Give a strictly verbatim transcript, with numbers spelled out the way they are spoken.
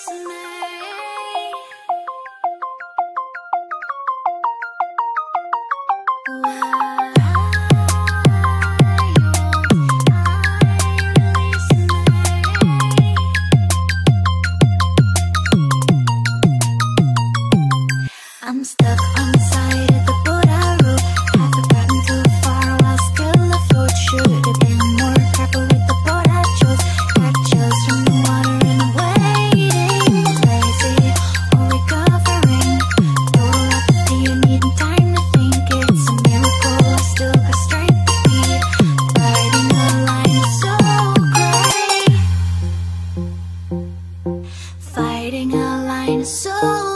I'm stuck on the side of the boat I rode. Haven't gotten too far while still afloat. Should have been more careful with the boat I chose. Got chills from the water and waiting. Lazy or recovering. Total apathy and needing time to think. It's a miracle I still got strength to be. Fighting a line is so gray. Fighting a line is so